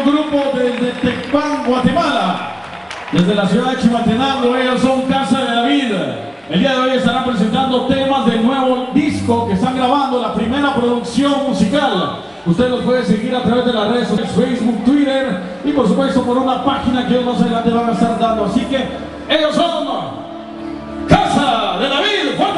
grupo desde Tecpan, Guatemala. Desde la ciudad de Chimaltenango, ellos son Casa de David. El día de hoy estarán presentando temas del nuevo disco que están grabando, la primera producción musical. Usted los puede seguir a través de las redes sociales, Facebook, Twitter y por supuesto por una página que ellos más adelante van a estar dando. Así que ellos son Casa de David.